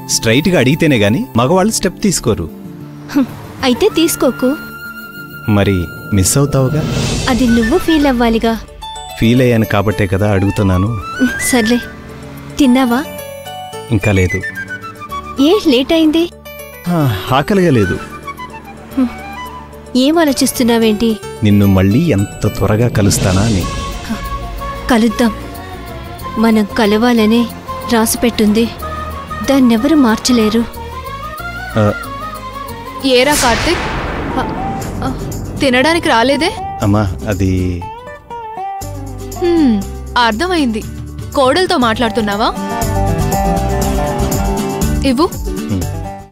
స్ట్రైట్గా అడిగితేనే గాని మగవాళ్ళు స్టెప్ తీసుకోరు. అయితే తీసుకోకు. మరి మిస్ అవుతావుగా. అది నువ్వు ఫీల్ అవ్వాలిగా. ఫీల్ అయ్యాను కాబట్టే కదా అడుగుతున్నాను. సర్లే, తిన్నావా? ఇంకా లేదు. ఏ లేట్ అయింది? ఆకలిగా లేదు. ఏం ఆలోచిస్తున్నావేంటి? నిన్ను మళ్ళీ ఎంత త్వరగా కలుస్తానా అని. కలుద్దాం. మనం కలవాలనే రాసిపెట్టుంది, దాన్నెవరు మార్చలేరు. ఏరా కార్తిక్, తినడానికి రాలేదే? అమ్మా అది అర్థమైంది. కోడలతో మాట్లాడుతున్నావా? ఇవ్వు.